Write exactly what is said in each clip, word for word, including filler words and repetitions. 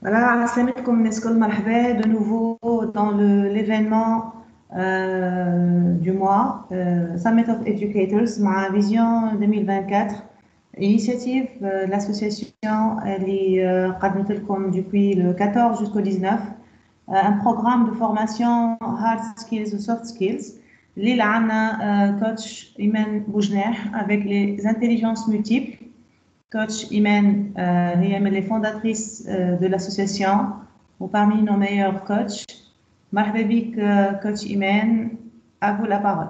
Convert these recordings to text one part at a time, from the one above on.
Voilà, assalamu alaikum, Nescol Marhaba, de nouveau dans le- l'événement euh, du mois, euh, Summit of Educators, ma vision deux mille vingt-quatre, initiative euh, de l'association, elle est euh, قدمت لكم depuis le quatorze jusqu'au dix-neuf, euh, un programme de formation hard skills ou soft skills, اللي عندنا coach Imen Boujner avec les intelligences multiples. Coach Imen euh, est une des fondatrices euh, de l'association ou parmi nos meilleurs coachs. مرحبا بك coach Imen, à vous la parole.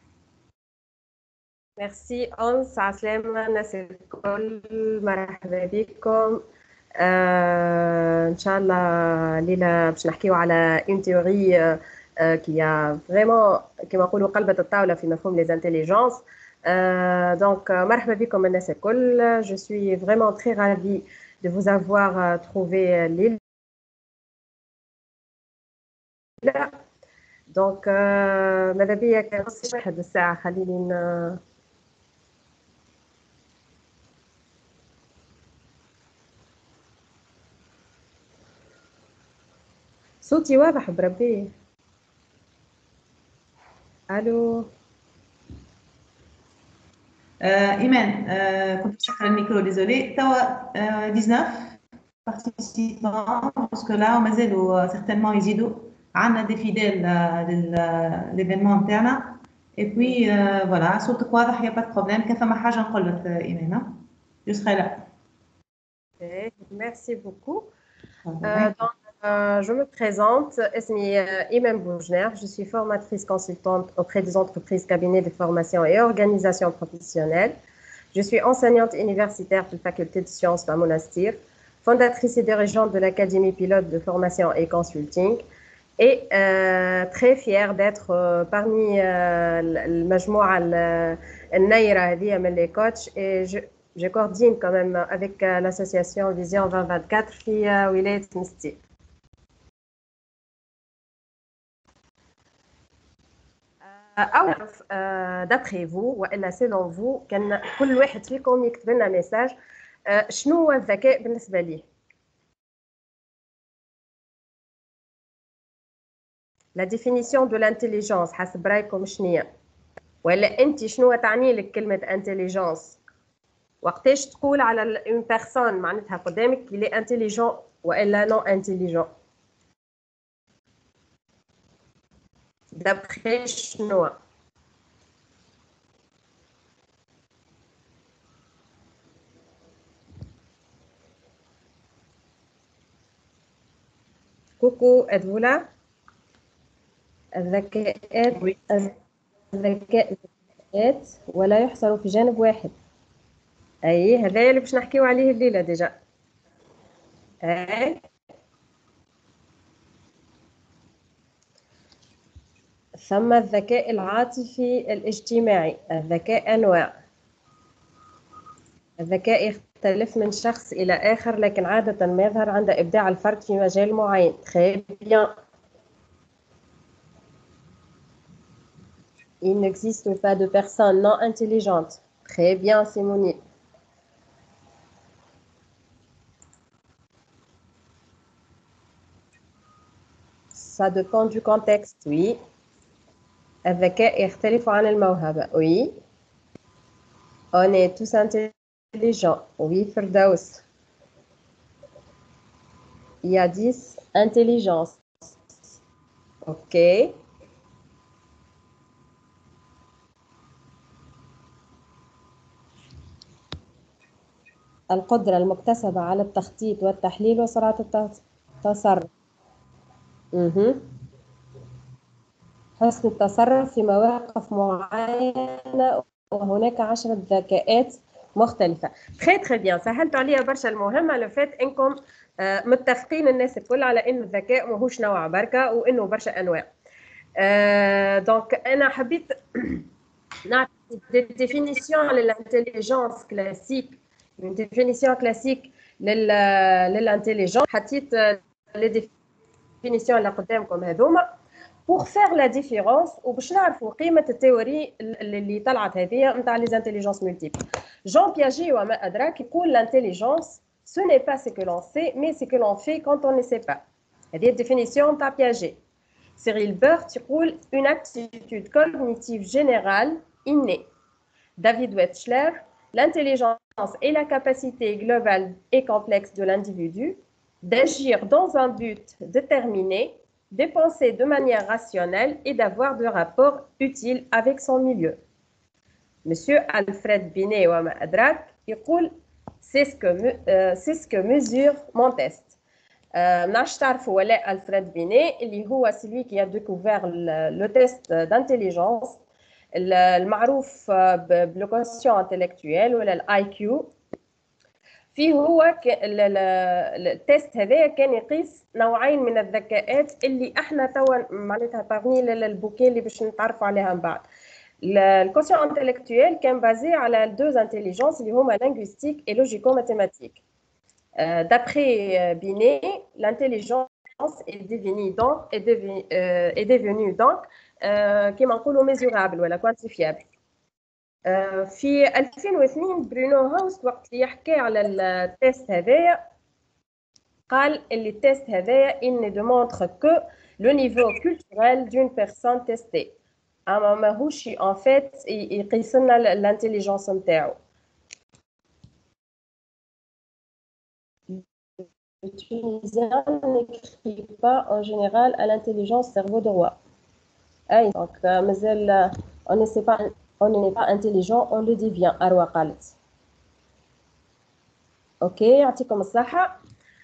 ميرسي أنس عسلامة الناس الكل مرحبا بكم. آه إن شاء الله ليلة باش نحكيو على اون تيوري آه كي فريمون كيما نقولوا قلبة الطاولة في مفهوم لي انتيليجونس. آه دونك مرحبا بكم الناس الكل. Je suis vraiment très ravie de vous avoir euh, trouvé ليلة. دونك آه ماذا بيا كان واحد الساعة خليني صوتي واضح بربي. الو Euh, Imen, euh, كنت مسكرة الميكرو désolé. توا euh, dix-neuf participants jusque-là ومازالوا certainement يزيدوا. عندنا des fidèles euh, de l'événement نتاعنا. Et puis euh, voilà, صوتك واضح, il n'y a pas de problème. كان فما حاجة نقول لك Imen, je serai là. Okay, merci beaucoup. Euh, donc, euh, je me présente, اسمي Imen Boujner, je suis formatrice consultante auprès des entreprises, cabinets de formation et organisations professionnelles. Je suis enseignante universitaire de la faculté de sciences de Monastir, fondatrice et dirigeante de l'Académie pilote de formation et consulting, et euh, très fière d'être euh, parmi المجموعة النايرة هذه من les coachs. Et je, je coordine quand même avec euh, l'association Vision vingt vingt-quatre في euh, ولاية مستي. أو d'après vous وإلا selon vous كان كل واحد فيكم يكتب لنا ميساج شنو هو الذكاء بالنسبة ليه؟ La définition de l'intelligence حسب رايكم شنو؟ ولا أنت شنو تعني لك كلمة intelligence؟ وقتاش تقول على une personne معناتها قدامك qu'il est intelligent وإلا non intelligent؟ d'après شنو؟ كوكو êtes-vous là؟ الذكاءات oui. الذكاء ذكاءات ولا يحصر في جانب واحد. أي هذا اللي باش نحكيو عليه الليلة ديجا. أي ثم الذكاء العاطفي الاجتماعي. الذكاء أنواع. الذكاء يختلف من شخص إلى آخر لكن عادة ما يظهر عند إبداع الفرد في مجال معين. Très bien. Il n'existe pas de personnes non intelligentes. Très bien, Simone. Ça dépend du contexte, oui. الذكاء يختلف عن الموهبة. Oui. On est tous intelligents. Oui, Firdaus. Il y a dix intelligences. OK. القدرة المكتسبة على التخطيط والتحليل وسرعة التصرف. اها حسن التصرف في مواقف معينة وهناك عشرة ذكاءات مختلفة. تري تري بيان. سهلت عليا برشا المهمة لو فات انكم متفقين الناس الكل على انه الذكاء ماهوش نوع بركة وانه برشا انواع. دونك انا حبيت نعطي دي ديفينيسيون للانتيليجنس كلاسيك. une définition classique للانتيليجنس. حطيت لي ديفينيسيون اللي قدامكم هذوما pour faire la différence وباش نعرفوا قيمه التيوري اللي طلعت هذه نتاع لي انتيليجنس مولتيبل. جون بياجي وما ادراك يقول الانتيليجنس ce n'est pas ce que l'on sait, mais ce que l'on fait quand on ne sait pas. هذه définition تاع Piaget. Cyril Bert يقول une aptitude cognitive générale innée. David Wetzler, l'intelligence est la capacité globale et complexe de l'individu d'agir dans un but déterminé, de penser de manière rationnelle et d'avoir des rapports utiles avec son milieu. Monsieur Alfred Binet وما أدراك يقول c'est ce que euh, c'est ce que mesure mon test. ما نعرفش تعرفوا ولا ألفريد بيني اللي هو celui qui a découvert le test d'intelligence المعروف بالكوسيون انتلكتويل ولا الاي كيو. فيه هو التيست هذا كان يقيس نوعين من الذكاءات اللي احنا توا معناتها بارني البوكي اللي باش نتعرفوا عليها من بعد. الكوسيون انتلكتويل كان بازي على دوز انتليجنس اللي هما linguistique et logico-mathématique. D'après Binet, l'intelligence est devenue donc est devenue, euh, est devenue donc كما نقولوا mesurable ولا quantifiable. في ألفين واثنين برونو هاوس وقت اللي يحكي على التيست هذايا قال اللي التيست هذايا il ne démontre que le niveau culturel d'une personne testée. اما ماهوش en fait يقيس لنا الانتليجنس نتاعو. Le Tunisien n'écrit pas en général à l'intelligence cerveau droit. أي donc مازال on ne sait pas on n'est pas intelligent on le devient أروى قالت. أوكي يعطيكم الصحة.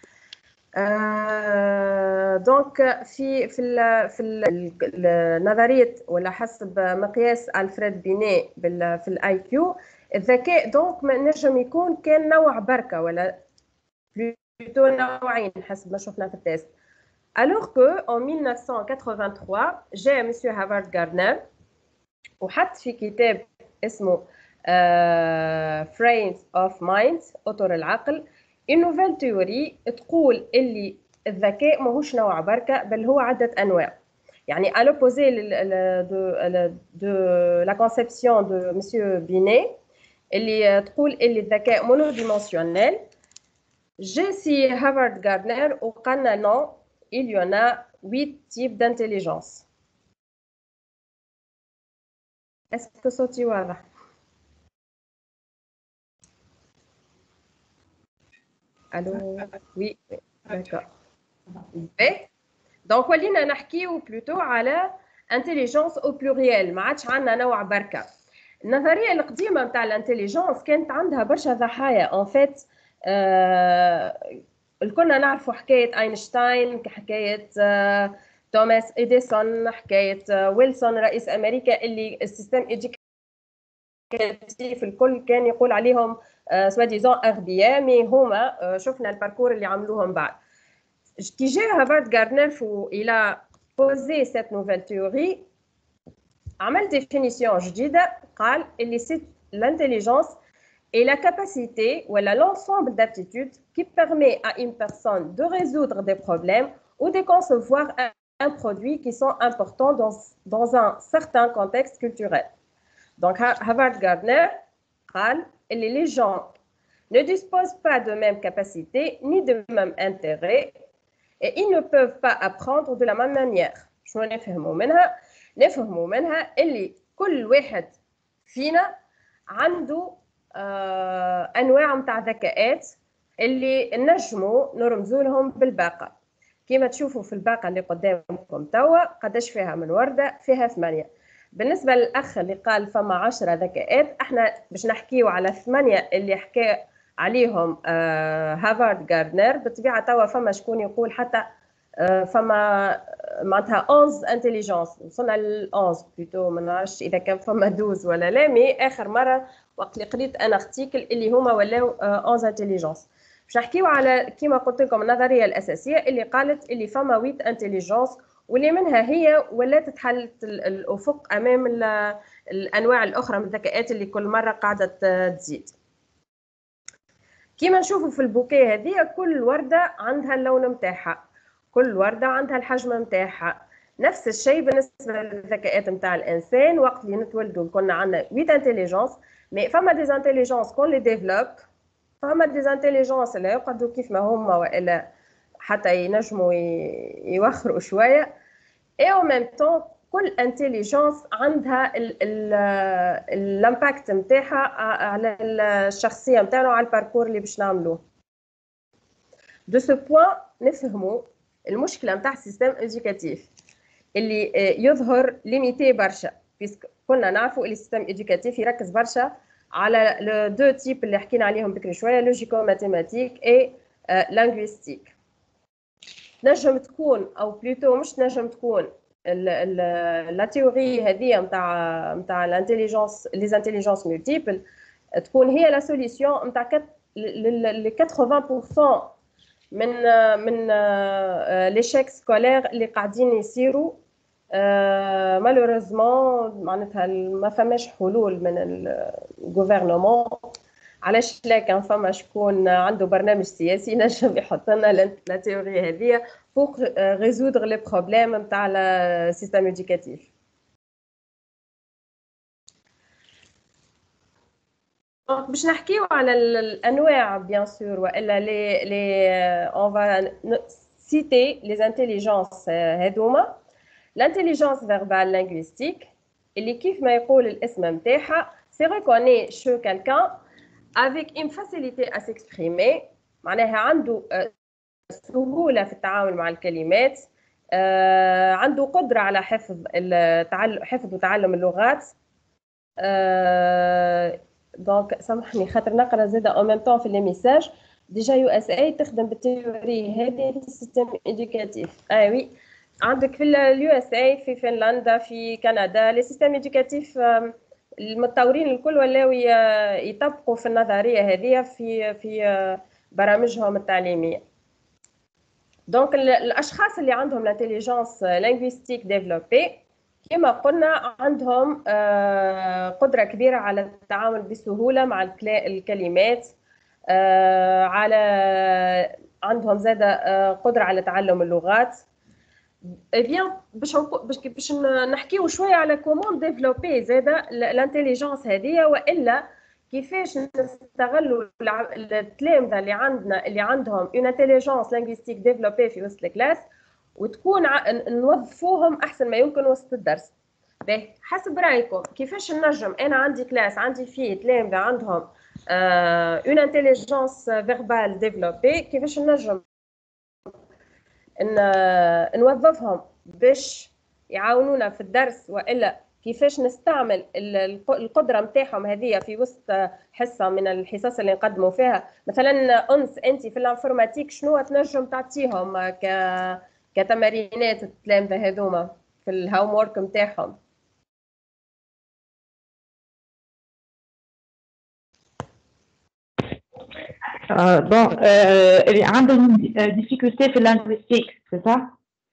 دونك في في ال في النظرية ولا حسب مقياس ألفريد بيني في الاي كيو الذكاء دونك ما نجم يكون كان نوع بركة ولا بلوتو نوعين حسب ما شفنا في التيست. Alors que en mille neuf cent quatre-vingt-trois جاء مسيو هافارد غاردنر وحط في كتاب اسمه uh, Frames of Mind أطر العقل une nouvelle théorie تقول اللي الذكاء ماهوش نوع بركة بل هو عدة أنواع. يعني à l'opposé de, de la conception de monsieur Binet اللي تقول اللي الذكاء monodimensionnel. جيسي هافارد غاردنر وقالنا non il y en a huit types d'intelligence. Est-ce que صوتي واضح؟ Allô? Oui, d'accord. Donc ولينا نحكيو بلوتو على intelligence au pluriel ما عادش عندنا نوع بركة. النظرية القديمة نتاع الانتليجنس كانت عندها برشا ضحايا en fait. آه الكلنا نعرفوا حكاية أينشتاين حكاية آه توماس إديسون حكاية آه ويلسون رئيس أمريكا اللي السيستم إديوكاتيف الكل كان يقول عليهم سوا ديزون أغبياء مي هما شفنا الباركور اللي عملوهم بعد. كي جا هافارد غاردنر فو إلى بوزي سيت نوفيل تيوري عمل ديفينيسيون جديدة قال اللي سيت l'intelligence et la capacité ou l'ensemble d'aptitudes qui permet à une personne de résoudre des problèmes ou de concevoir un, un produit qui sont importants dans, dans un certain contexte culturel. Donc, Havard Gardner قال que les gens ne disposent pas de mêmes capacités ni de mêmes intérêts et ils ne peuvent pas apprendre de la même manière. شنو نفهموا منها؟ نفهموا منها اللي كل واحد فينا عنده آه انواع نتاع ذكاءات اللي نجموا نرمزوا لهم بالباقه. كما تشوفوا في الباقه اللي قدامكم توا قداش فيها من ورده؟ فيها ثمانيه. بالنسبه للاخ اللي قال فما عشرة ذكاءات احنا باش نحكيو على ثمانيه اللي حكى عليهم آه هافارد غاردنر. بالطبيعه توا فما شكون يقول حتى آه فما معناتها احداش انتليجنس وصلنا ل احداش بلوتو ما نعرفش اذا كان فما دوز ولا لا مي اخر مره وقت اللي قريت انا ارتيكل اللي هما ولاو احداش انتليجنس. باش نحكيو على كيما قلت لكم النظريه الاساسيه اللي قالت اللي فما ثمانية انتليجنس واللي منها هي ولات تحلت الافق امام الانواع الاخرى من الذكاءات اللي كل مره قاعده تزيد. كيما نشوفوا في البوكيه هذه كل ورده عندها اللون نتاعها، كل ورده عندها الحجم نتاعها. نفس الشيء بالنسبه للذكاءات نتاع الانسان. وقت اللي نتولدوا كنا عندنا ثمانية انتليجنس مي فما دي انتليجنس كون لي ديفلوب فما دي انتليجنس اللي يقعدوا كيف ما هما والا حتى ينجموا يوخروا شويه. اي او ميم طون كل انتليجنس عندها الامباكت نتاعها على الشخصيه نتاعنا وعلى الباركور اللي باش نعملوه. دو سو بوين نفهموا المشكله نتاع السيستم ادوكاتيف اللي يظهر ليميتي برشا، بيسك كنا نعرفوا اللي السيستم ادوكاتيف يركز برشا على لو دو تيب اللي حكينا عليهم بكري شويه، لوجيكو ماتيماتيك اي لانغويستيك. نجم تكون او بلوتو مش نجم تكون لا تيوري هذه نتاع نتاع الانتيليجنس لي زانتيليجنس مولتيبل تكون هي لا سوليسيون نتاع ل ثمانين بالمئة من من ليشيك سكولير اللي قاعدين يصيروا. مالوريزمون معناتها ما فماش حلول من الغوفرنمون. علاش لا كان فما شكون عنده برنامج سياسي نجم يحط لنا لا تيوري هذه pour résoudre les problèmes نتاع السيستم éducatif. دونك باش نحكيو على الانواع بيان سور والا لي لي اون فا سيتي لي انتيليجنس هذوما. الانتيليجنس فيربال لينغويستيك اللي كيف ما يقول الاسم نتاعها سي ريكوني شو كالكان avec une facilité à s'exprimer، معناها عنده سهولة في التعامل مع الكلمات، آه، عنده قدرة على حفظ التعلم حفظ وتعلم اللغات. آه، دونك سامحني خاطر نقرا زاده او ميم طون في لي ميساج. ديجا يو اس اي تخدم بالتيوري هذه في السيستم ادوكاتيف. اه وي عندك في اليو اس اي في فنلندا في كندا لي سيستم ادوكاتيف المتطورين الكل ولاو يطبقوا في النظريه هذه في في برامجهم التعليميه. دونك الاشخاص اللي عندهم لانتيليجنس لينغويستيك ديفلوبي كما قلنا عندهم قدره كبيره على التعامل بسهوله مع الكلمات، على عندهم زاده قدره على تعلم اللغات. اي بيان باش باش نحكيو شويه على كومون ديفلوبي زاده لانتيليجنس هذه، والا كيفاش نستغلوا التلامذه اللي عندنا اللي عندهم اون انتيليجنس لينغويستيك ديفلوبي في وسط الكلاس وتكون نوظفوهم احسن ما يمكن وسط الدرس. باهي حسب رايكم كيفاش نجم انا عندي كلاس عندي فيه تلامذه عندهم اون انتيليجنس فيربال ديفلوبي، كيفاش نجم نوظفهم باش يعاونونا في الدرس، والا كيفاش نستعمل القدره نتاعهم هذه في وسط حصه من الحصص اللي نقدموا فيها. مثلا انس انت في الانفورماتيك شنو تنجم تعطيهم ك كتمارينات التلامذه هذوما في الهوم وورك نتاعهم؟ bon اللي عندهم difficulté في linguistique c'est ça؟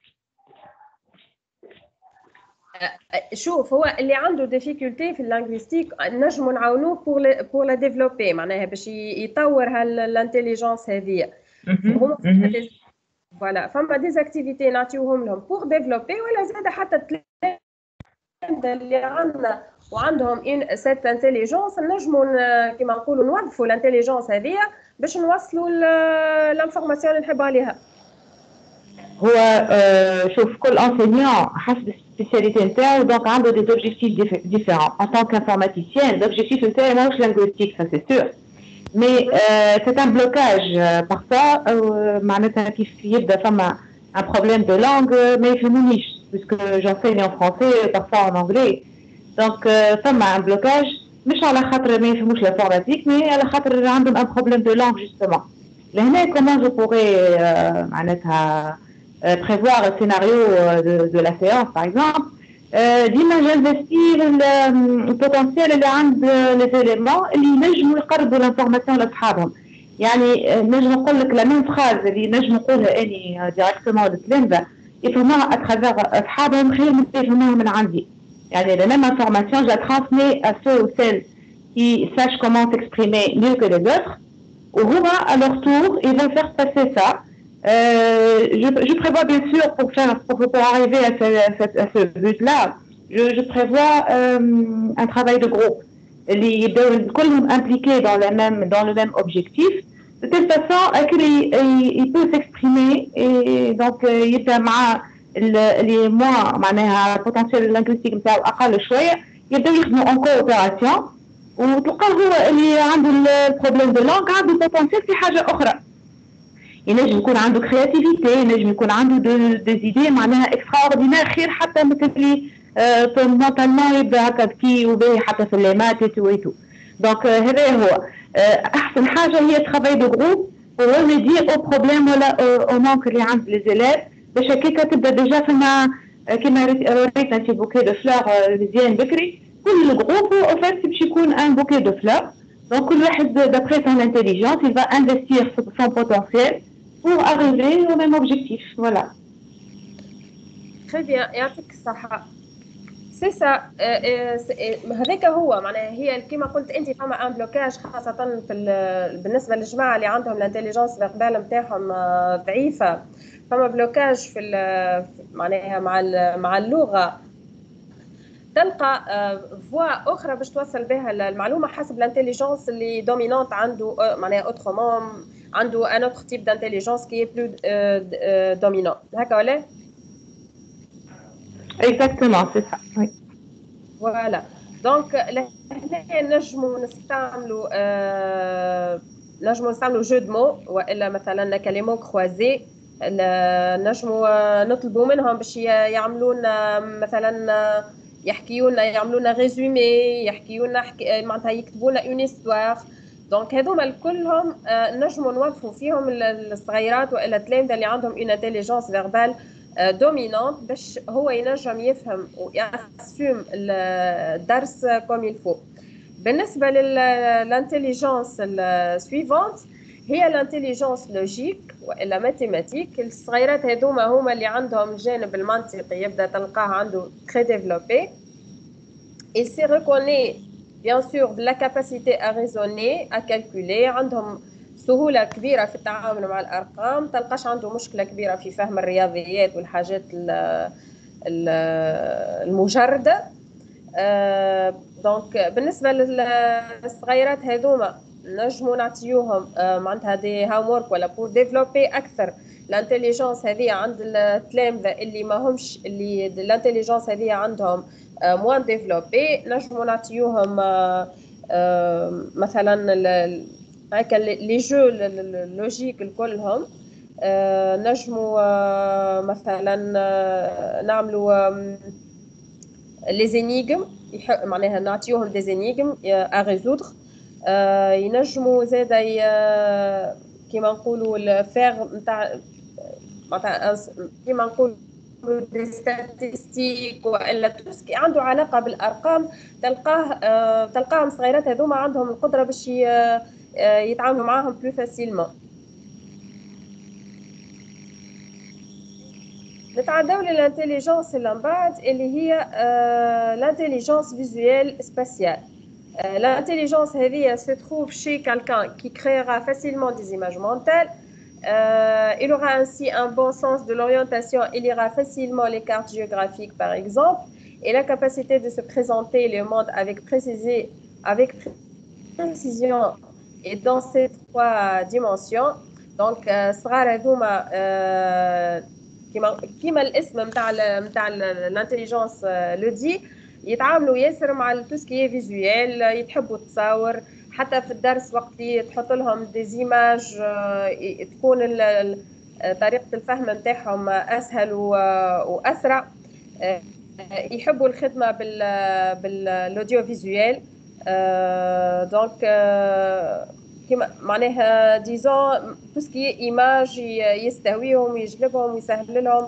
شوف هو اللي عنده ديفيكولتي في اللانغويستيك نجموا نعاونوه بور بور لا ديفلوبي، معناها باش يطور هالانتيليجنس هذه. هما فوالا فما ديزاكتيفيتي نعطيوهم لهم بور ديفلوبي، ولا زاد حتى التلامذه اللي عندنا وعندهم ان سيت انتيليجنس نجموا كيما نقولوا نوظفوا الانتيليجنس هذه باش نوصلوا الانفورماسيون اللي نحبوا عليها. هو شوف كل enseignant حسب السبيسياليتي نتاعو دونك عنده des objectifs différents. En tant qu'informaticien l'objectif نتاعي ماهوش linguistique ça c'est sûr, mais euh, c'est un blocage parfois euh, معناتها كيف يبدا فما un problème de langue ما يفهمونيش puisque j'enseigne en français et parfois en anglais. donc euh, فما un blocage مش على خاطر ما يفهموش l'informatique mais على خاطر عندهم un problème de langue justement. لهنا comment je pourrais euh, معناتها Euh, prévoir un scénario euh, de, de la séance par exemple. ديما j'investis le potentiel اللي عند les éléments اللي ينجموا يقربوا l'information لأصحابهم. يعني نجم نقول لك la même phrase اللي نجم نقولها أني directement للتلامذة يفهموها à travers أصحابهم خير من يفهموها من عندي. يعني la même information je la transmets à ceux ou celles qui sachent comment s'exprimer mieux que les autres. وهما à leur tour ils vont faire passer ça. Euh, je, je prévois bien sûr pour faire pour, pour arriver à ce, à ce, à ce but-là, je, je prévois euh, un travail de groupe. اللي يبداو كلهم impliqués dans le même dans le même objectif. De telle façon il peut s'exprimer et donc يبدا مع اللي moins معناها البوتنسيال linguistique نتاعو اقل شويه يبداو يخدموا en coopération وتلقاه هو اللي عنده البروبليم دو لونغ عنده بوتنسيال في حاجه اخرى. ينجم يكون عنده كرياتيفيتي ينجم يكون عنده دي زيدي معناها اكستراوردينير خير حتى مثل اللي مونتالمون يبدا هكا بكي وباهي حتى في الليمات ويتو. دونك هذا هو احسن حاجه هي ترافاي دو جروب وريميدي او بروبليم ولا او مانك اللي عند لي زيليف باش هكاك تبدا ديجا فما كيما ريت انت بوكي دو فلور مزيان بكري. كل جروب او فات باش يكون ان بوكي دو فلور. دونك كل واحد d'après son intelligence il va investir son potentiel pour arriver au même objectif. Voilà. Très bien. يعطيك الصحة. سي سا هذاك هو معناها هي كما قلت انت فما ان بلوكاج خاصه في بالنسبه للجماعه اللي عندهم الانتليجنس القبال نتاعهم ضعيفه. فما بلوكاج في معناها مع مع اللغه. تلقى فوا اخرى باش توصل بها المعلومه حسب الانتليجنس اللي دومينونت عنده معناها اوترومون عنده ان اوتر تيب دانتليجنس كي بلو دومينون هكا ولا؟ Exactement, c'est ça. Oui. Voilà. Donc, نجموا نستعملوا آه نجموا نستعملوا جو دو مو والا مثلا كلمات كروازي. نجموا نطلبوا منهم باش يعملوا لنا مثلا يحكيوا لنا يعملوا لنا ريزومي يحكيوا لنا معناتها يكتبوا لنا اون استوار. دونك هذوما كلهم آه نجموا نوظفوا فيهم الصغيرات والا التلامذه اللي عندهم اون انتليجنس فيربال دومينانت باش هو ينجم يفهم ويأسوم الدرس كوم يلفو. بالنسبة للانتليجنس السويفونت هي الانتليجنس لوجيك والا ماتيماتيك. الصغيرات هذوما هما اللي عندهم الجانب المنطقي يبدا تلقاه عنده très développé. Il se reconnaît bien sûr de la capacité à raisonner, à calculer. عندهم سهولة كبيرة في التعامل مع الأرقام. تلقاش عنده مشكلة كبيرة في فهم الرياضيات والحاجات المجردة. دونك بالنسبة للصغيرات هذوما نجموا نعطيوهم معناتها دي هاومورك ولا بور ديفلوبي أكثر الانتليجنس هذه عند التلامذة اللي ما همش اللي الانتليجنس هذه عندهم موان ديفلوبي. نجموا نعطيوهم مثلا هكا لي جو لوجيك الكلهم. آه نجموا آه مثلا آه نعملوا لي زينيغم معناها نعطيوهم دي زينيغم ا ريزودر. آه ينجموا زاده كيما نقولوا الفيغ نتاع معناتها كيما نقولوا دي ستاتستيك والا توسكي عنده علاقه بالارقام. تلقاه آه تلقاهم صغيرات هذوما عندهم القدره باش يتعاملوا معاهم بلو فاسيلمون. نتعداو للانتليجنس اللي من بعد اللي هي l'Intelligence visuelle spatiale. L'intelligence هذه se trouve chez quelqu'un qui créera facilement des images mentales. Euh, il aura ainsi un bon sens de l'orientation, il lira facilement les cartes géographiques par exemple, et la capacité de se présenter le monde avec, précisé, avec précision et dans ces trois dimensions. Donc صغار هذوما كيما كيما الاسم نتاع نتاع الانتليجنس لو دي يتعاملوا ياسر مع تو سكي فيزوال. يتحبوا التصاور حتى في الدرس وقت اللي تحط لهم دي زيماج تكون طريقه الفهم نتاعهم اسهل واسرع. يحبوا الخدمه بال بالاوديو فيزوال. دونك كيما معناها ديزون تو سكي ايماج يستهويهم ويجلبهم ويسهل لهم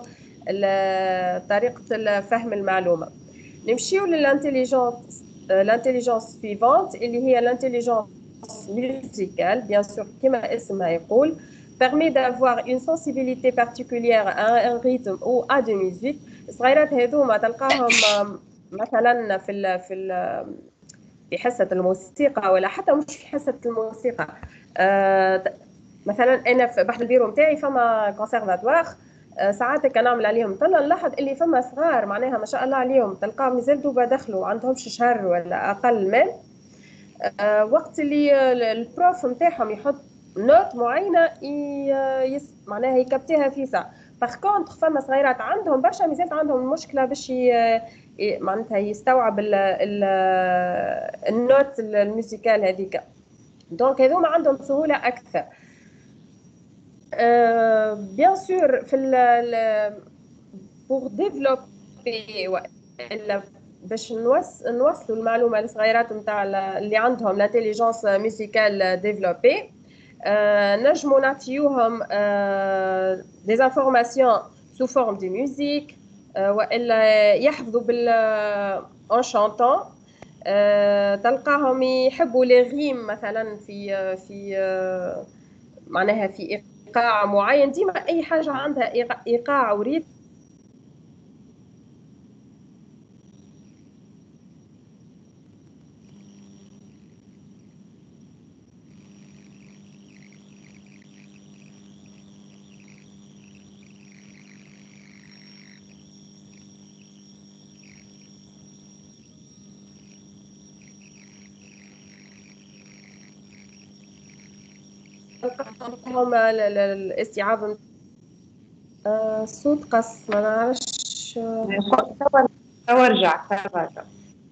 طريقه فهم المعلومه. نمشيو للانتليجنس الانتليجنس سويفونت اللي هي الانتليجنس musicale bien sûr كما اسمها يقول permet d'avoir une sensibilité particulière à un rythme ou à de musique. الصغيرات هذوما تلقاهم مثلا في ال في ال في حصة الموسيقى ولا حتى مش في حصة الموسيقى. آه مثلا أنا في بحث البيرو متاعي فما كونسيرفاتوار. آه ساعات كنعمل عليهم طلع نلاحظ اللي فما صغار معناها ما شاء الله عليهم تلقاهم مازال دوبا دخلوا عندهمش شهر ولا أقل من. آه وقت اللي البروف نتاعهم يحط نوت معينه يس معناها يكبتيها في ساعه. باغ كونتخ فما صغيرات عندهم برشا مازالت عندهم المشكله باش معناتها يستوعب ال ال النوت الموسيقال هذيك، دونك هذوما عندهم سهوله اكثر. بيان سور في ال بور ديفلوبي والا باش نوص نوصلوا المعلومه للصغيرات نتاع اللي عندهم لانتيليجونس ميوزيكال ديفلوبي، نجموا نعطيوهم دي انفورماسيون سو فورم دي ميوزيك والا يحفظوا بال اون شانطون. تلقاهم يحبوا لي غيم مثلا في في معناها في ايقاع معين، ديما اي حاجه عندها ايقاع وريتم هم الاستيعاب. الصوت قص ما نعرفش. توا رجع توا رجع.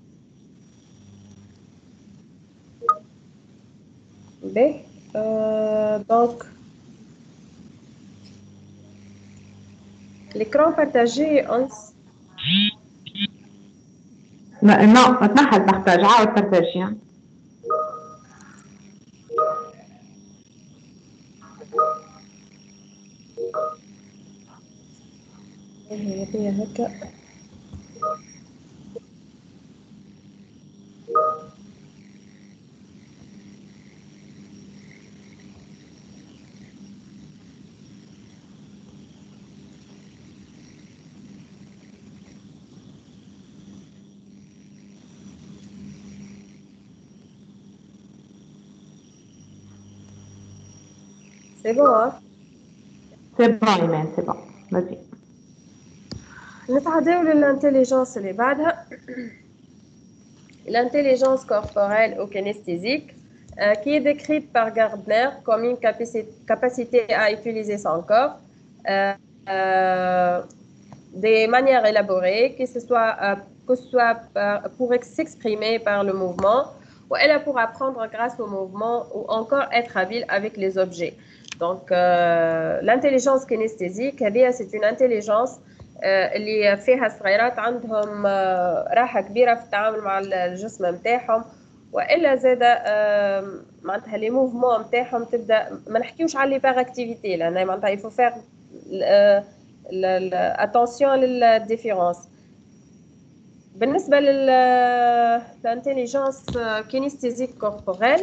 باهي دونك l'écran partagé أنس. لا لا تنحى البارتاج، عاود بارتاجي. هي هي هكا. C'est bon, hein? C'est bon, Iman, c'est bon. Vas-y. نتعداو للانتيليجنس اللي بعدها. L'intelligence corporelle ou kinesthésique, euh, qui est décrite par Gardner comme une capacité à utiliser son corps euh, euh, de manière élaborée, que ce soit, euh, que ce soit par, pour s'exprimer par le mouvement, ou elle pour apprendre grâce au mouvement, ou encore être habile avec les objets. Donc, euh, l'intelligence kinesthésique, c'est une intelligence اللي فيها صغيرات عندهم راحة كبيرة في التعامل مع الجسم نتاعهم، والا زاده معناتها لي موفمون نتاعهم تبدا ما نحكيوش على لي باغ اكتيفيتي لان معناتها يفو فيغ اتونسيون للديفيرونس. بالنسبه للانتيليجنس كينيستيزيك كوربوريل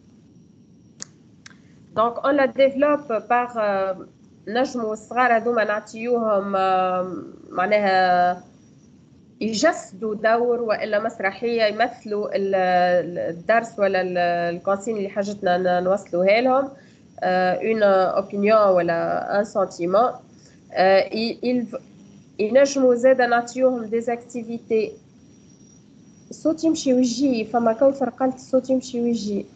دونك اون لا ديفلوب باغ نجموا الصغار هذوما نعطيوهم معناها يجسدوا دور والا مسرحيه يمثلوا الدرس ولا الكونسين اللي حاجتنا نوصلوها لهم، اون اوبينيون ولا ان سنتيمون. ينجموا زاده نعطيوهم دي اكتيفيتي. الصوت يمشي ويجي، فما كوثر قالت الصوت يمشي ويجي.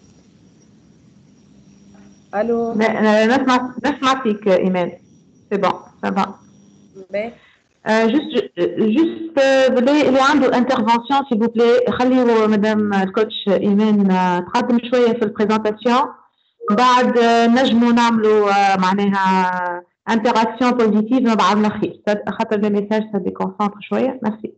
الو نسمع نسمع فيك ايمان. سي بون سا با. جوست جوست اللي عنده انترفونسيون سي بو بلي خليو مدام الكوتش ايمان تقدم شويه في البريزونطاسيون، بعد نجموا نعملوا معناها انتراكسيون بوزيتيف مع بعض الاخير خاطر لي ميساج سا ديكونسونطر شويه. ميرسي.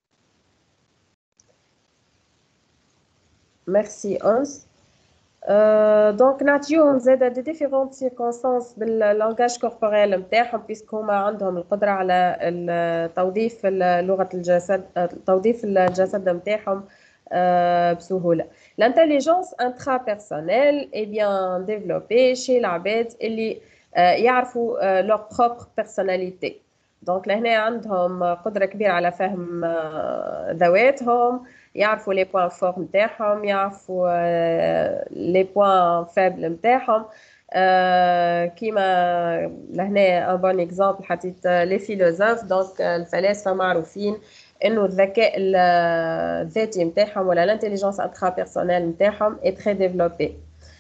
ميرسي أنس. Euh, donc نعطيوهم زاده دي ديفيرونت سيركونستانس باللانجاج كوربوريل نتاعهم بيسك هما عندهم القدره على توظيف لغه الجسد، توظيف الجسد نتاعهم بسهوله. الانتيليجنس انترا بيرسونيل اي بيان ديفلوبي شي العباد اللي يعرفوا لور بروبر بيرسوناليتي. دونك لهنا عندهم قدره كبيره على فهم ذواتهم، يعرفوا لي بوين فور نتاعهم، يعرفوا لي بوين فابل نتاعهم. كيما لهنا ان بون اكزامبل حطيت لي فيلوزوف. دونك الفلاسفه معروفين انه الذكاء الذاتي نتاعهم ولا الانتيليجنس انترا بيرسونيل نتاعهم اي تري ديفلوبي.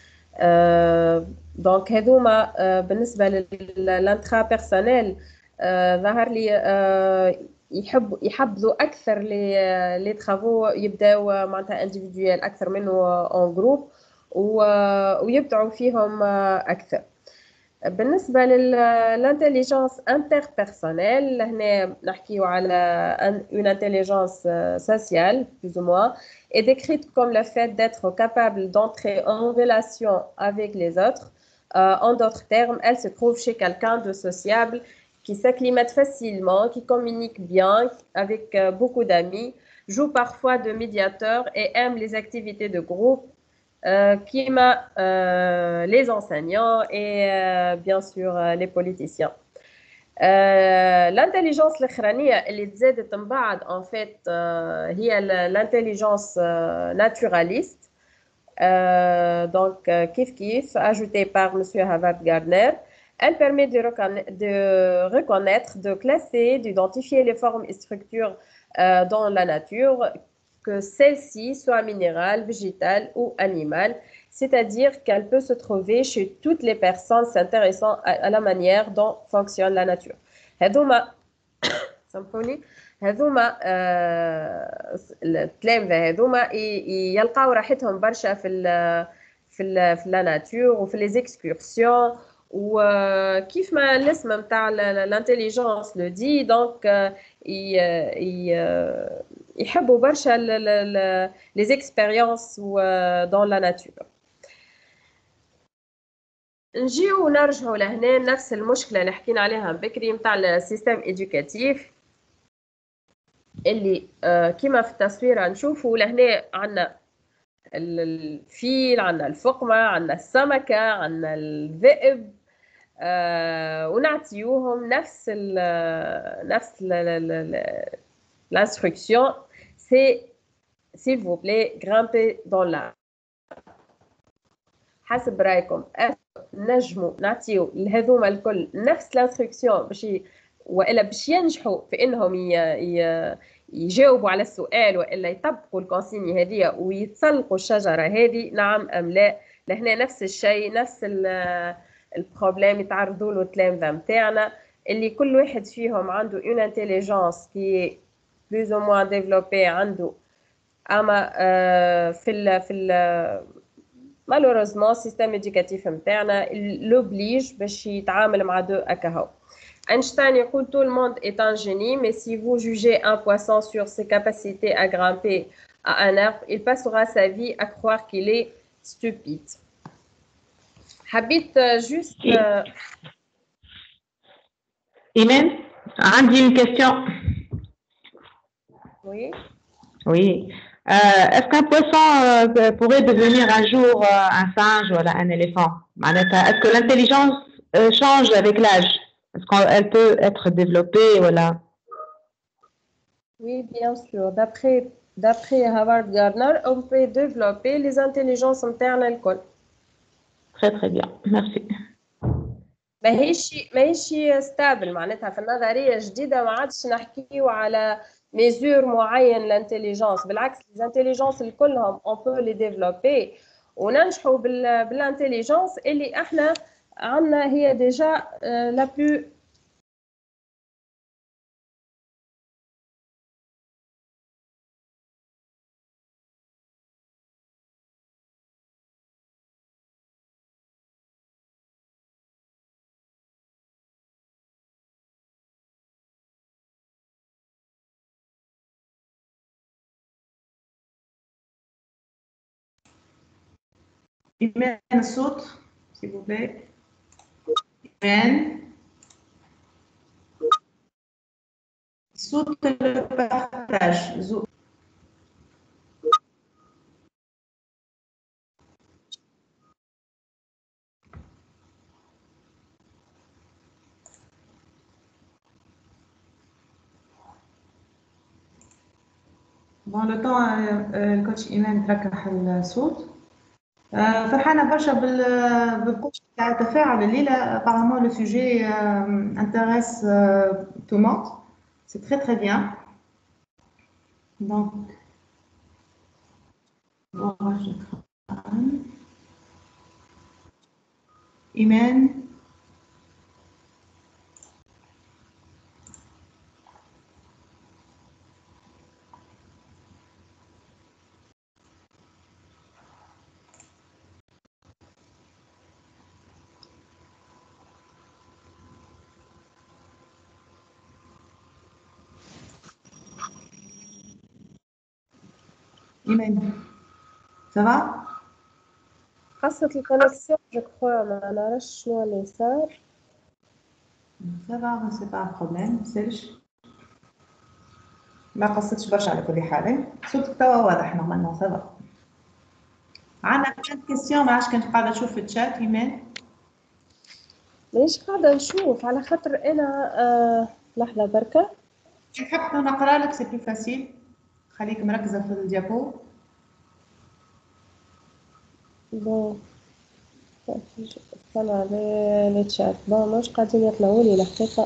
دونك هذوما بالنسبه للانترا بيرسونيل ظهر لي يحب يحبذوا اكثر لي لي ترافو يبداو معناتها انديفيدويال اكثر منه اون جروب ويبدعوا فيهم اكثر. بالنسبه للانتيليجنس انتربيرسونيل هنا نحكيو على une intelligence sociale plus ou moins est décrite comme le fait d'être capable d'entrer en relation avec les autres. Euh, en d'autres termes, elle se trouve chez quelqu'un de sociable qui s'acclimate facilement, qui communique bien avec beaucoup d'amis, joue parfois de médiateur et aime les activités de groupe. Euh, qui m'a euh, les enseignants et euh, bien sûr euh, les politiciens. Euh, l'intelligence الأخرانية اللي تزادت من بعد en fait euh, هي l'intelligence euh, naturaliste. Euh, donc euh, كيف كيف ajoutée par monsieur Howard Gardner. Elle permet de, reconna- de reconnaître, de classer, d'identifier les formes et structures euh, dans la nature, que celle-ci soit minérale, végétale ou animale, c'est-à-dire qu'elle peut se trouver chez toutes les personnes s'intéressant à, à la manière dont fonctionne la nature. هذوما سامحوني هذوما التلامذة هذوما يلقاو راحتهم برشا في ال في ال في لا ناتور وفي لي زيكسكورسيون وكيف ما الاسم نتاع الانتيليجنس لو دي دونك يحبوا برشا لي زيكسبيريونس دون لا ناتور. نجيو ونرجعوا لهنا نفس المشكله اللي حكينا عليها بكري نتاع السيستم ايدوكاتيف اللي كيما في التصويره نشوفوا لهنا عندنا الفيل، عندنا الفقمه، عندنا السمكه، عندنا الذئب، آه ونعطيوهم نفس ال نفس l'instruction c'est s'il vous plaît grimper dans l'arbre. حسب رايكم نجموا نعطيو لهذوما الكل نفس الانستركسيون باش والا باش ينجحوا في انهم ي... ي... يجاوبوا على السؤال والا يطبقوا الكونسيني هذه ويتسلقوا الشجره هذه، نعم ام لا؟ لهنا نفس الشيء، نفس البروبليم يتعرضوا له التلامذه نتاعنا اللي كل واحد فيهم عنده اون انتيليجنس كي بلوز او موان ديفلوبي عنده، اما آه في ال في ال malheureusement السيستم éducatif نتاعنا l'oblige باش يتعامل مع دو هكا. Einstein يقول tout le monde est un génie, mais si vous jugez un poisson sur ses capacités à grimper à un arbre, il passera sa vie à croire qu'il est stupide. حبيت juste Imen, عندي une question. Oui. Oui. Euh, est-ce qu'un poisson euh, pourrait devenir un jour euh, un singe ou un éléphant? Est-ce que l'intelligence euh, change avec l'âge? Est-ce qu'elle peut être développée voilà? Oui, bien sûr. D'après d'après Howard Gardner, on peut développer les intelligences internes الكل. Très très bien. Merci. ماهيش ماهيش ستابل معناتها في النظريه جديده ما عادش نحكيو على ميزور معين لانتيليجنس، بالعكس الانتيليجنس الكلهم اون بو لي ديفلوبي وننجحوا بالانتيليجنس اللي احنا عندنا هي ديجا لا بلو Imen الصوت s'il vous plaît. Imen صوت البارتاج زو Dans le temps الكوتش إيمان تركح الصوت. فرحانة برشا بالقوة تاع التفاعل الليلة. apparemment le sujet intéresse tout le monde. C'est très très bien. Donc, Ouache Khan, Imen, Imen. Ça va? قصة الكونكسيون جو كخوا ما نعرفش شنو اللي صار. Ça va, c'est pas un problème. سيرش ما قصتش برشا على كل حال. صوتك توا واضح نورمالمون ça va. عندنا كانت كيستيون ما عادش كنت قاعدة نشوف في الشات إيمان. مانيش قاعدة نشوف على خاطر أنا آه لحظة بركة. نحب نقرا لك سي بلو فاسيل. خليك مركزة في الديابو. بون استنى على لي تشات بون مش قاعدين يطلعوا لي الحقيقة.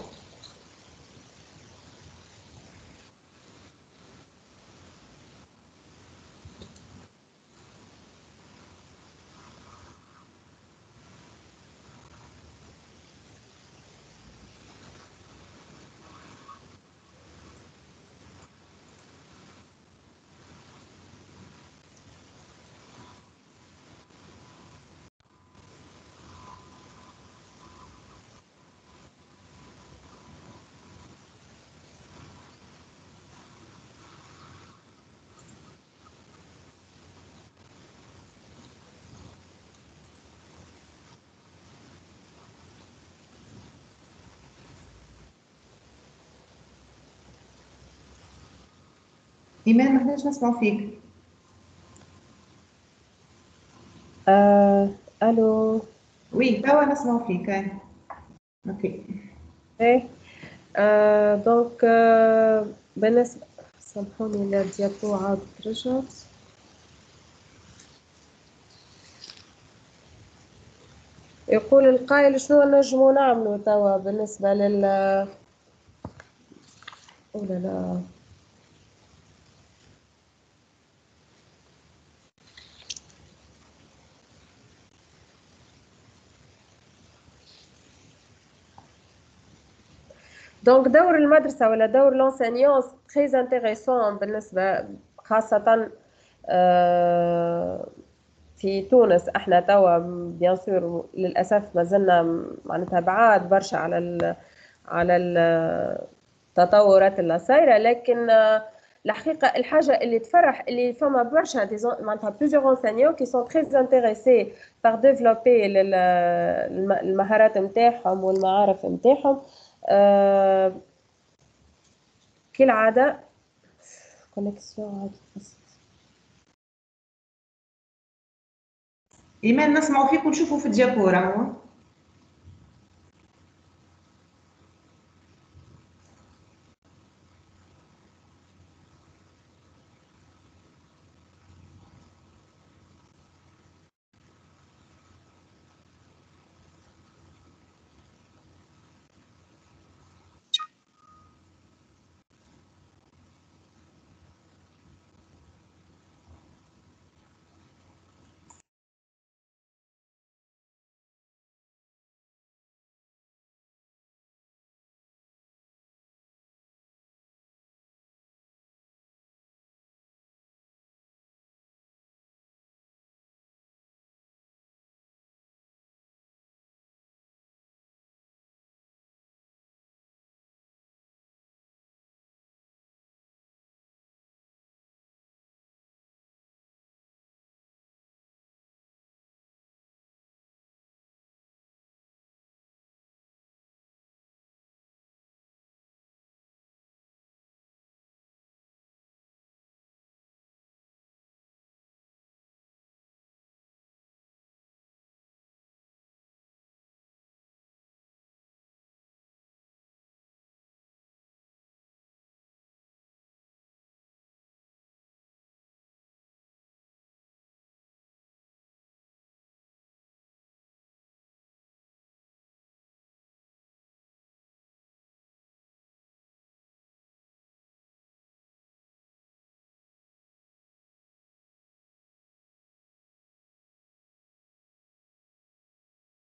إيمان ما حناش نسمعوا فيك. آه الو. وي توا نسمعوا فيك. اوكي. ايه آه دونك آه بالنسبة سامحوني الديابو عاد رجعت. يقول القائل شنو نجمو نعملو توا بالنسبة لل أو لا لا دونك دور المدرسة ولا دور لونسينيون تري انتريسون بالنسبة خاصة آه في تونس. احنا توا بيان سور للأسف مازلنا معناتها بعاد برشا على ال على التطورات اللي صايرة، لكن الحقيقة الحاجة اللي تفرح اللي فما برشا معناتها بليزيور انسينيون كي سون تري انتريسي بار ديفلوبي المهارات نتاعهم والمعارف نتاعهم. أه كالعادة كونيكسيون عاد إيمان نسمعوا فيك ونشوفوا في الديابو راهو.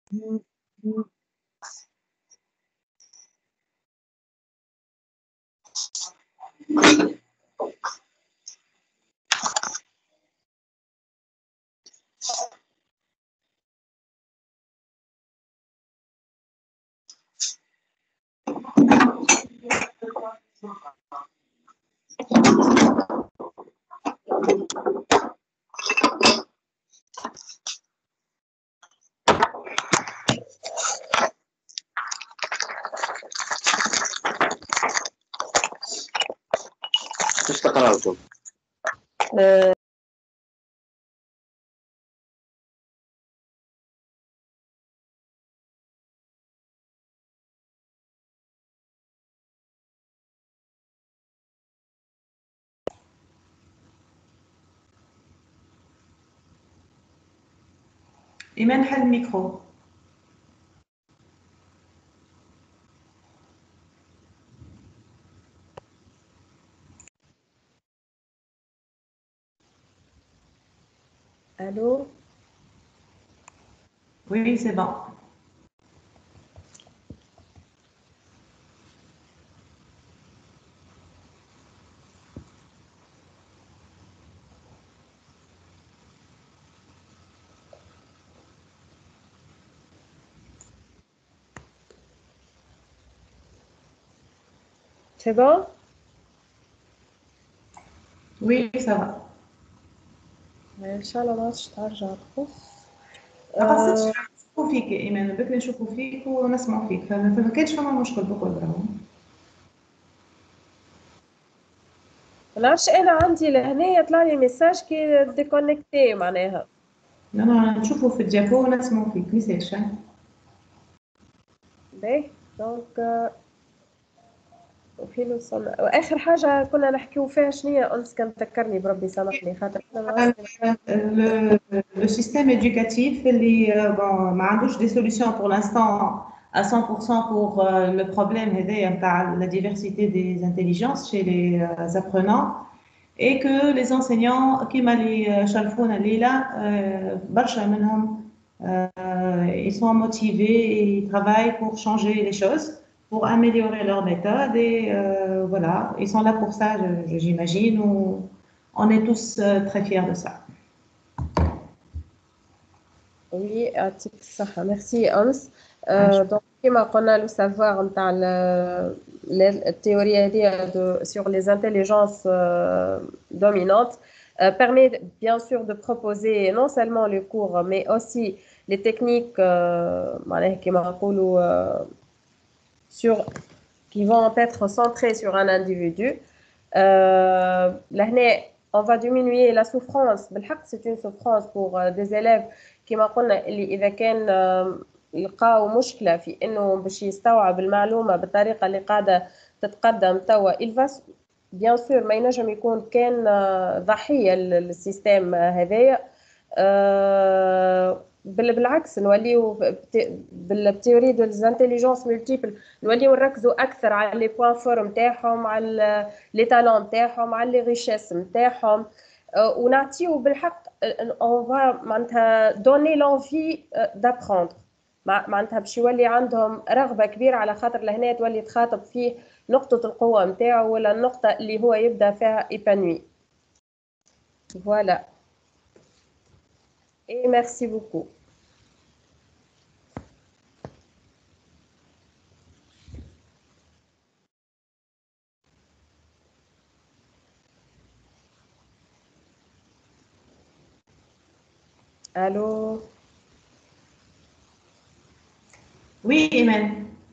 ايش تقرأتم؟ Euh, إيمان حل الميكرو. allô? Oui, c'est bon. C'est bon? Oui, ça va. إن شاء الله ما عادش ترجع تخف. ما قصدتش نشوفوا فيك يا إيمان، بكري نشوفوا فيك ونسمعوا فيك، فما كانش فما مشكل بكل راهو. ما نعرفش أنا عندي لهنا يطلع لي ميساج كي ديكونيكتي معناها. لا لا نشوفوا في الديابو ونسمعوا فيك، ميساج. باهي دونك وفين وصلنا؟ واخر حاجه كنا نحكيو فيها شنو هي؟ انس كان تذكرني بربي سامحني خاطر le système éducatif اللي bon ما عندوش des solutions pour l'instant à cent pour cent pour le problème هذايا نتاع la diversité des intelligences chez les apprenants et que les enseignants كيما اللي شرفونا الليله برشا منهم ils sont motivés et ils travaillent pour changer les choses, pour améliorer leur méthode et euh, voilà, ils sont là pour ça, j'imagine. On est tous euh, très fiers de ça. Oui, يعطيك الصحة. Merci أنس. Donc كما قلنا le savoir نتاع التhéorie هذه sur les intelligences dominantes permet bien sûr de proposer non seulement le cours mais aussi les techniques معناها كما نقولوا sur qui vont être centrées sur un individu. Euh, لهنا on va diminuer la souffrance. بالحق c'est une souffrance pour des élèves كما قلنا اللي إذا كان لقاو مشكلة في إنه باش يستوعب المعلومة بالطريقة اللي قاعدة تتقدم توا il va bien sûr ما ينجم يكون كان ضحية للسيستم هذايا. أه بالعكس نوليو بالتيوري دو ليزانتيليجونس مولتيبل نوليو نركزوا اكثر على لي بوين فور نتاعهم، على لي تالون نتاعهم، على لي ريشيس نتاعهم، ونعطيو بالحق اون فا معناتها دوني لونفي دابروندر، معناتها باش يولي عندهم رغبه كبيره على خاطر لهنا تولي تخاطب فيه نقطه القوه نتاعو ولا النقطه اللي هو يبدا فيها ايبانوي. فوالا. Et merci beaucoup. Allô? Oui, Iman.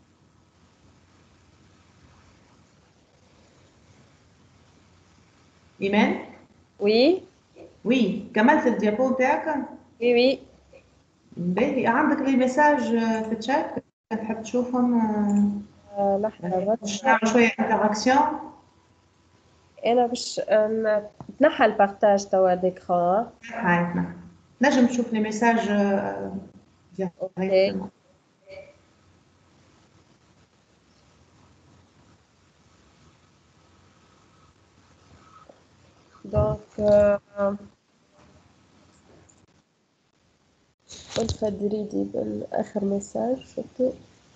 Iman? Oui. Oui, كملت الديابو نتاعك؟ Oui, oui. باهي، عندك لي ميساج في الشات تحب تشوفهم؟ لحظة باش نعمل شوية انتراكسيون. أنا باش نتنحى البارتاج توا ديكران. هاي نجم تشوف لي ميساج ديريكتومون. Donc, euh, والفدريدي بالآخر ميساج شفتوا.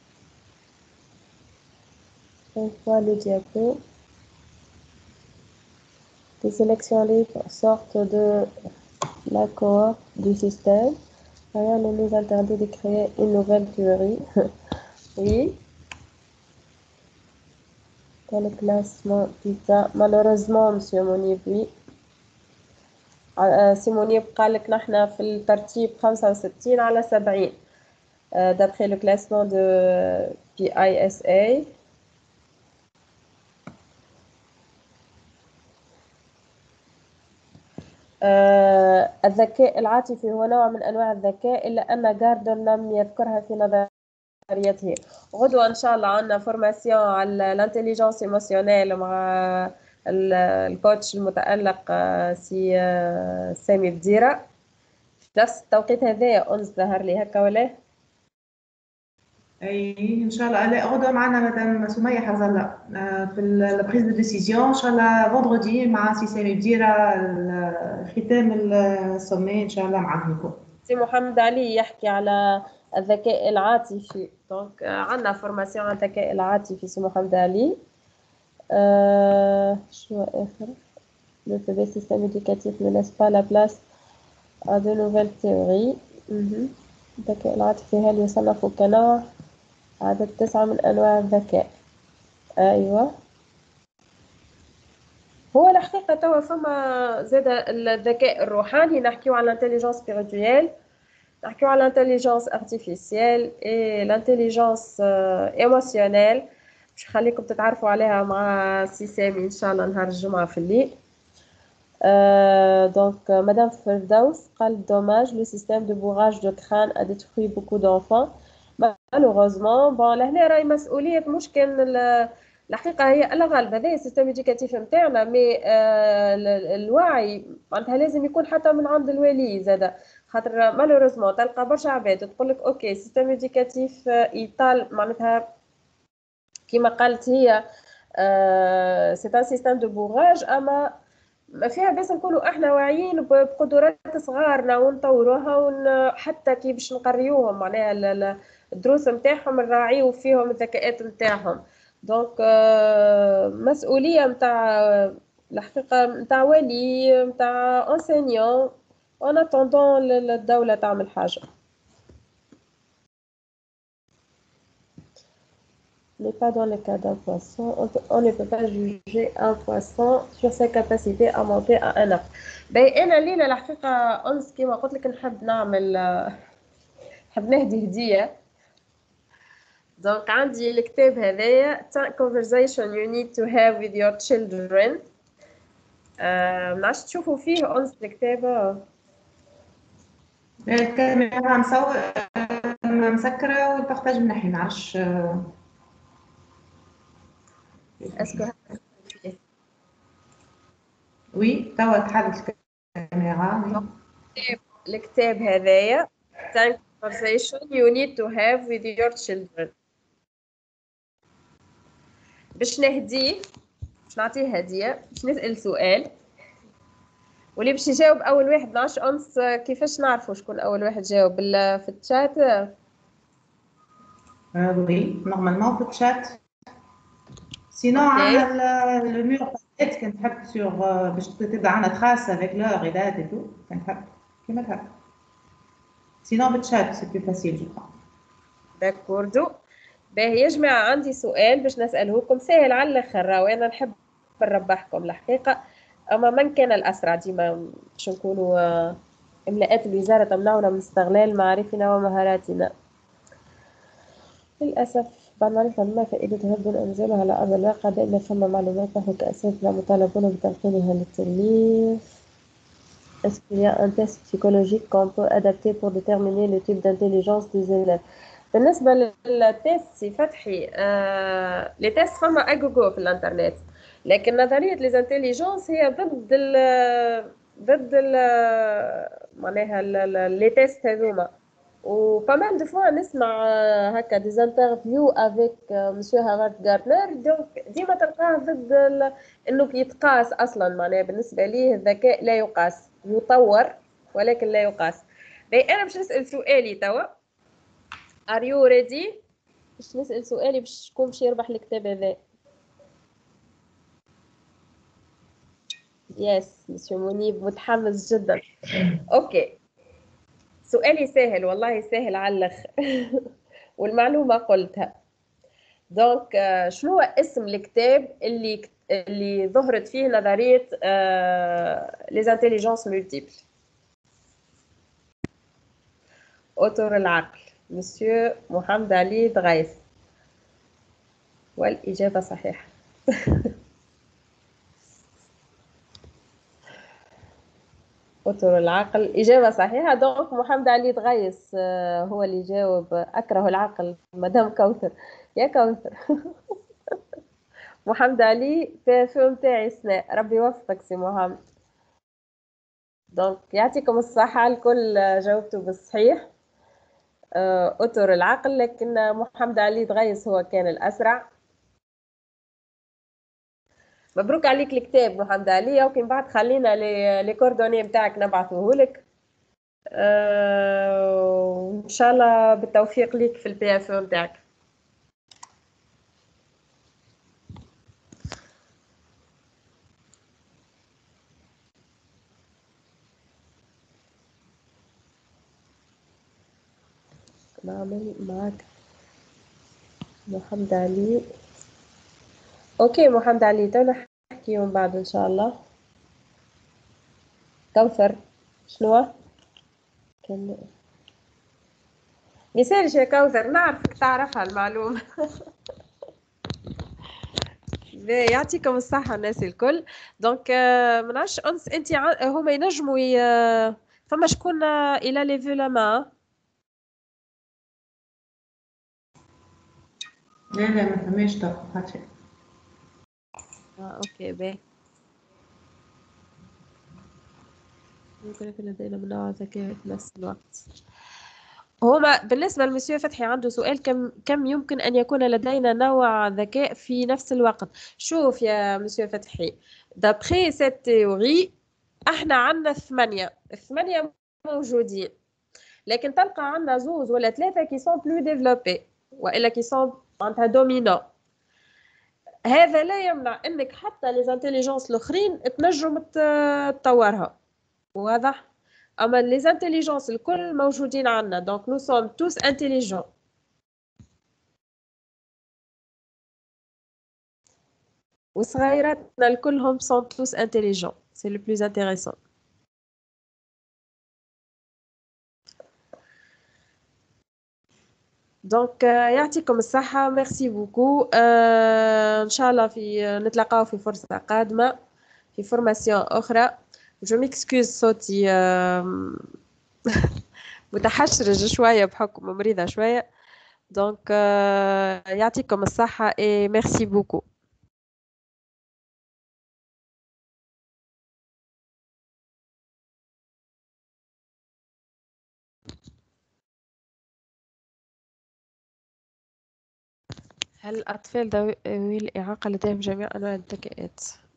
On voit le diapo. Les sélections libres sortent de la cohorte du système. Rien ne nous interdit de créer une nouvelle théorie. Oui. Dans le classement PISA, malheureusement, monsieur Monib, oui. سي منيب قال لك نحن في الترتيب خمسة وستين على سبعين d'après le classement de P I S A. آه الذكاء العاطفي هو نوع من أنواع الذكاء إلا أن جاردن لم يذكرها في نظريته. غدوة إن شاء الله عندنا فورماسيون على الانتليجنس ايموسيونيل مع الكوتش المتألق سي سامي بديرة في نفس التوقيت هذايا. أنس ظهر لي هكا ولا؟ اي ان شاء الله. لا غدوه معنا مدام سميه حرزله في البريز دو ديسيزيون ان شاء الله. فندردي مع سي سامي بديره ختام السومي ان شاء الله معاهم يكون. سي محمد علي يحكي على الذكاء العاطفي. دونك عندنا فورماسيون على الذكاء العاطفي سي محمد علي. أه شو آخر؟ Le P B système éducatif ne laisse pas la place à de nouvelles théories. الذكاء العاطفي هل يصنف كنوع؟ عدد تسعة من أنواع الذكاء. أيوة. هو الحقيقة توا فما زاد الذكاء الروحاني، نحكيو على l'intelligence spirituelle، نحكيو على l'intelligence artificielle et l'intelligence émotionnelle. باش نخليكم تتعرفوا عليها مع سي سامي إن شاء الله نهار الجمعة في الليل. Euh, donc, euh, Madame Firdaus قال dommage, le système de bourrage de crâne a détruit beaucoup d'enfants. Malheureusement, bon, لهنا راهي مسؤولية مش كان الحقيقة هي الغالب هذا السيستم إديوكاتيف نتاعنا، مي آه الوعي معناتها لازم يكون حتى من عند الوالي زادا، خاطر مالوروزمون تلقى برشا عباد تقول لك اوكي سيستم إديوكاتيف يطال معناتها كيما قالت هي آه سي ان سيستم دو بوراج، اما ما فيها بس نكونوا احنا واعيين بقدرات صغارنا ونطوروها ون... حتى كي باش نقريوهم معناها الدروس نتاعهم نراعيو فيهم الذكاءات نتاعهم. دونك مسؤوليه نتاع الحقيقه نتاع ولي نتاع انسينيون ان اتوندون الدوله تعمل حاجه. Mais pas dans le cas d'un poisson. On, peut, on ne peut pas juger un poisson sur ses capacités à monter à un arbre. Ben أنا ليلة الحقيقة أنس كيما قلت لك نحب نعمل نحب نهدي هدية. دونك عندي الكتاب هذايا ten conversation you need to have with your children. ما نعرفش تشوفوا فيه أنس الكتاب؟ الكاميرا مصور مسكرة والبارتاج من ناحية ما نعرفش. اسكو وي توا تحرك الكاميرا. الكتاب هذايا ten conversation you need to have with your children. باش نهديه باش نعطيه هدية، باش نسأل سؤال واللي باش يجاوب أول واحد. نعرفش أنس كيفاش نعرفوا شكون أول واحد جاوب في الشات؟ وي نورمالمون في الشات. سينو عندنا لو مور باتيت كان تحب سور باش تبدا عندنا تراس افيك لور اي دات اي تو كان تحب كيما تحب. سينو بالشات سي بلو فاسيل جو كرو. داكوردو. باهي يا جماعة عندي سؤال باش نسألهوكم ساهل على الآخر، وأنا نحب نربحكم الحقيقة، أما من كان الأسرع ديما باش نكونوا إملاءات الوزارة تمنعنا من استغلال معارفنا ومهاراتنا. للأسف بعد معرفة ما فائدتها يبدو أنزلها على أرض الواقع دائما ثم معلومات نحن كأساتذة مطالبون بتلقينها للتلميذ. Est-ce qu'il y a un test psychologique qu'on peut adapter pour déterminer le type d'intelligence des élèves? بالنسبة للتيست سي فتحي آه... لي تيست فما اجوجو في الانترنت، لكن نظرية لي انتليجنس هي ضد ال ضد ال معناها لي تيست هذوما. و فمان دو فوا نسمع هكا دي انترفيو افيك مسيو هارد غارتنر، دونك ديما تلقاه ضد ال... انه يتقاس اصلا. معناها بالنسبة ليه الذكاء لا يقاس، يطور ولكن لا يقاس. باهي انا باش نسال سؤالي توا. ار يو ريدي؟ باش نسال سؤالي باش شكون باش يربح الكتاب هذا. يس مسيو منيب متحمس جدا. اوكي سؤالي سهل والله سهل على الاخر. والمعلومه قلتها. دونك شنو هو اسم الكتاب اللي اللي ظهرت فيه نظريه لي انتيليجنس مولتيبل؟ أطر العقل مسيو محمد علي دغيث. والإجابة صحيحة. أطر العقل إجابة صحيحة. دونك محمد علي دغيث هو اللي جاوب أكره العقل مدام كوثر. يا كوثر. محمد علي في فيلم تاعي سناء. ربي يوفقك سي محمد. دونك يعطيكم الصحة الكل جاوبتوا بالصحيح. أطر العقل لكن محمد علي دغيث هو كان الأسرع. مبروك عليك الكتاب محمد علي. وكي بعد خلينا لي كوردوني نتاعك نبعثوه لك. أه وان شاء الله بالتوفيق ليك في البي اف نتاعك. نعمل معك محمد علي. اوكي محمد علي تو نحكي من بعد ان شاء الله. كوثر شنو كان ميسالش يا كوثر نعرفك تعرفها المعلومة. يعطيكم الصحة الناس الكل. دونك ما نعرفش انس انت هما ينجموا ي... فما شكون الى ليفي لا ما؟ لا لا ما فماش توقفات. اه اوكي باهي. يمكن يكون لدينا من نوع ذكاء في نفس الوقت. هما بالنسبة لمسيو فتحي عنده سؤال كم كم يمكن أن يكون لدينا نوع ذكاء في نفس الوقت؟ شوف يا مسيو فتحي دابخي سيت تيوري احنا عندنا ثمانية ثمانية موجودين لكن تلقى عندنا زوز ولا ثلاثة كي سون بلو ديفلوبي وإلا كي سون معناتها دومينو. هذا لا يمنع انك حتى لي انتيليجنس الاخرين تنجم تطورها. واضح؟ اما لي انتيليجنس الكل موجودين عندنا دونك نو سوم توس انتيليجون. وصغيراتنا الكلهم سون توس انتيليجون سي لو بلوز انتيريسون. دونك يعطيكم الصحة ميرسي بوكو. ان شاء الله في نتلاقاو في فرصة قادمة في فورماسيون اخرى. جو ميكسكوز صوتي متحشرج شوية بحكم مريضة شوية. دونك يعطيكم الصحة et merci beaucoup. هل الأطفال ذوي الإعاقة لديهم جميع أنواع الذكاءات؟